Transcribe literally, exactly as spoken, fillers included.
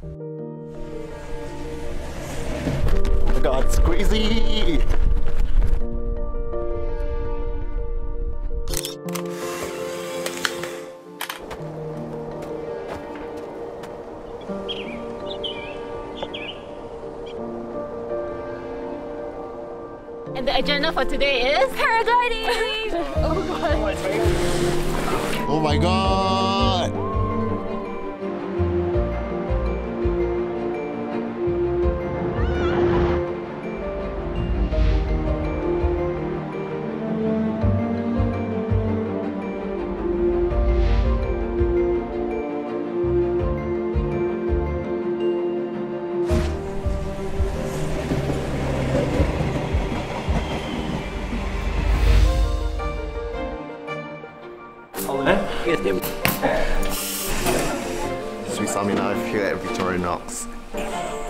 Oh my god, squeezy! And the agenda for today is paragliding! Oh god! Oh my god! Sweet Sammy knife here at Victoria Knox.